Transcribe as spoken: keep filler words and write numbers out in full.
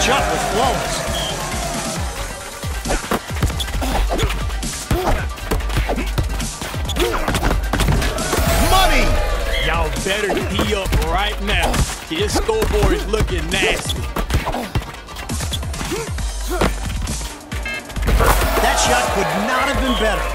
shot was flawless. Money! Y'all better tee up right now. His scoreboard is looking nasty. That shot could not have been better.